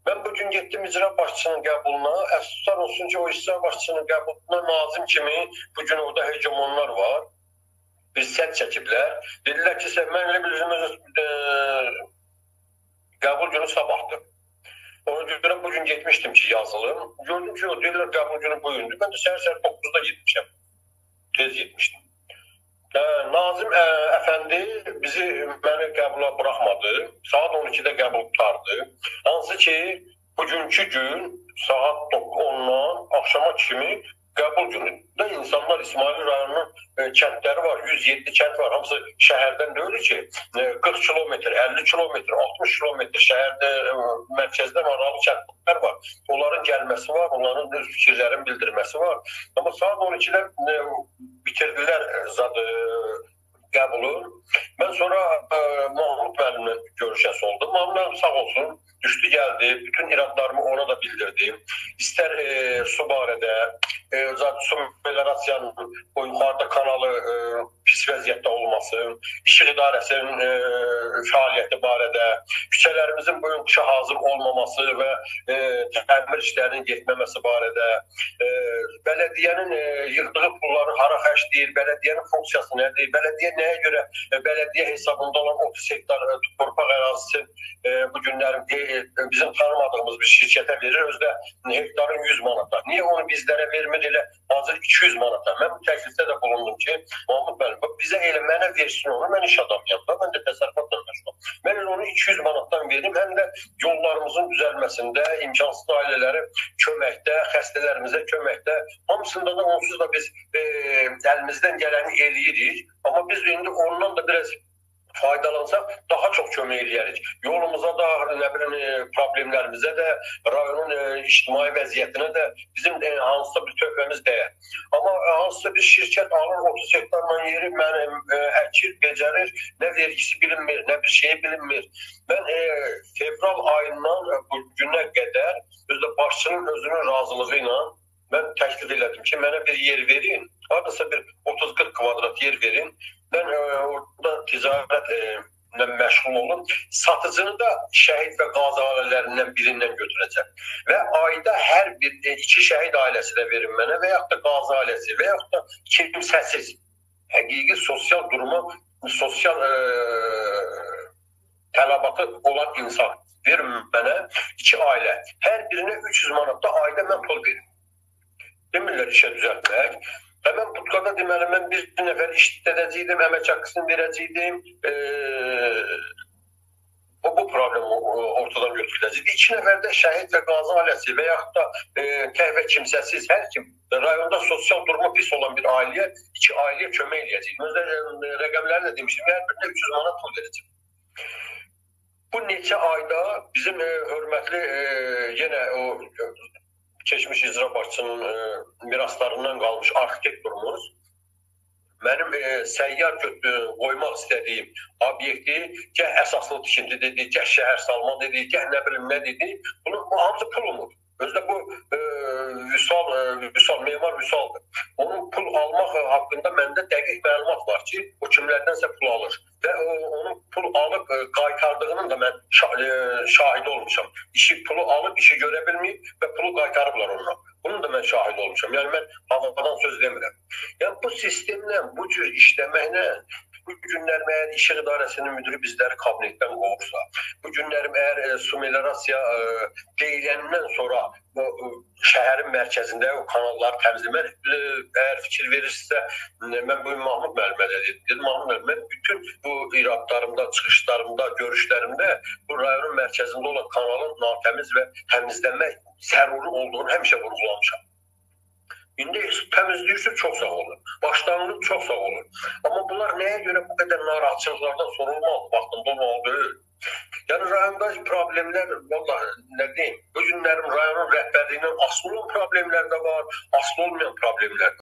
Ben bugün getdim icra başçısının qəbuluna. Əfsuslar olsun ki, o icra başçısının qəbuluna nazim kimi bugün orada hegemonlar var. Bir sədd çəkiblər. Dedilər ki, mən elə bilirəm, qəbul günü sabahdır. Ona görə bugün getmişdim ki, yazılım. Gördüm ki, o deyirlər qəbul günü bugündür. Ben de səhər 9'da gitmişim. Tez gitmişdim. Nazim Əfəndi bizi məni qəbula buraxmadı. Saat 12'də qəbul tutardı. Hansı ki, bugünkü gün saat 10'dan akşama kimi qəbul günüdür. İnsanlar İsmail rayonunun kəndləri var, 107 kənd var. Hamısı şəhərdən deyil ki, 40 kilometr, 50 kilometr, 60 kilometr şəhərdə mərkəzdən aralı kəndlər var. Onların gəlməsi var, onların öz fikirlərin bildirməsi var. Amma saat 12'də bitirdilər qəbulu. Ben sonra Mahmud müəllimlə görüşəsi oldum. Mahmud müəllim sağ olsun, düşdü gəldi. Bütün iradlarımı ona da bildirdim. İstər su barədə, su meliorasiyanın o yuxarıda kanalı pis vəziyyətdə olması, işıq idarəsinin fəaliyyəti barədə, küçələrimizin bu gün qışa hazır olmaması və təmir işlərinin getməməsi barədə, bələdiyyənin yığdığı pulları hara xərcləyir, bələdiyyənin funksiyası nədir, bələdiyyə nəyə görə bələdiyyə hesabında olan 30 hektar torpaq ərazisi bu günlərin bizim tanımadığımız bir şirkətə verir, özdə hektarın 100 manata. Niyə onu bizlərə vermir elə hazır 200 manata? Mən bu təklifdə də bulundum ki, Mahmud müəllim, bizə elə mənə versin onu, mən iş adamıyam da, mən də təsərrüfatla məşğulum. Mən elə onu 200 manatdan verim, həm də yollarımızın düzəlməsində, imkansız ailələri köməkdə, xəstələrimizə köməkdə, hamısında da onsuz da biz əlimizdən gələni eləyirik. Amma biz indi ondan da biraz faydalansaq daha çox kömək eləyərik. Yolumuza da, nə bilim, problemlərimizə də, rayonun ictimai vəziyyətinə də bizim hansısa bir töhfəmiz dəyər. Amma hansısa bir şirkət alır 30 hektarla yeri mənim əkir, becərir, nə vergisi bilinmir, nə bir şey bilinmir. Mən fevral ayından bu günə qədər özdə başçının özünün razılığı ilə mən təklif elədim ki, mənə bir yer verin, haradasa bir 30-40 kvadrat yer verin. Ben orada ticaretle məşğul olum. Satıcını da şəhid və qazi ailələrindən birindən götürəcəm. Və ayda hər bir 2 şəhid ailəsi də verin mənə və yaxud da qazi ailəsi və yaxud da kimsəsiz, həqiqi sosial durumu, sosial tələbatı olan insan verin mənə 2 ailə. Hər birinə 300 manat da ayda mən pul verim. Demirlər işə düzəltmək. Hemen Putkada deməli, mən bir nəfər işlədəcəydim, əmək haqqısını verəcəydim. Bu problemi ortadan götürüləcəkdi. 2 nəfər də şəhid və qazi ailəsi və yaxud da tək və kimsəsiz hər kim rayonda sosial durumu pis olan bir ailəyə, 2 ailəyə kömək eləyəcək. Özdə rəqəmləri də demişdim, hər birinə 300 manat pul verəcəm. Bu neçə ayda bizim hörmətli yenə o keçmiş icra başçının miraslarından qalmış arxitekturumuz mənim səyyar qoymaq istədiyim obyekti gəh əsaslı tikinti dedi, gəh şəhər salma dedi, gəh nə bilim nə dedi. Bunun hamısı pulumdur. Özdə bu memar Vüsaldır. Onun pul almaq haqqında məndə dəqiq məlumat var ki, o kimlərdənsə pul alır. Və onun pul alıb qaytardığının da mən şahid olmuşam. Pulu alıb işi görə bilməyib və pulu qaytarıblar ondan. Bunun da mən şahid olmuşam. Yəni mən havadan söz demirəm. Yəni bu sistemlə, bu cür işləməklə bu günlərim əgər işıq idarəsinin müdürü bizləri kabinetdən qovursa, bu günlərim əgər su meliorasiya deyiləndən sonra bu şəhərin mərkəzində o kanalları təmizləmək əgər fikir verirsə, mən bugün Mahmud müəllimə də dedim. Mahmud müəllim, mən bütün bu iradlarımda, çıxışlarımda, görüşlərimdə bu rayonun mərkəzində olan kanalın natəmiz və təmizlənmək zəruri olduğunu həmişə vurğulamışam. İndi təmizləyirsə çox sağ olun. Başlanğıc çox sağ olun. Amma bunlar nəyə görə bu qədər narahatçılıqlardan sorulmalı, vaxtında olmalı? Yəni rayonda problemlər, vallahi nə deyim, bu günlərim rayonun rəhbərliyindən asılı olan problemlər də var, asılı olmayan problemlər də var.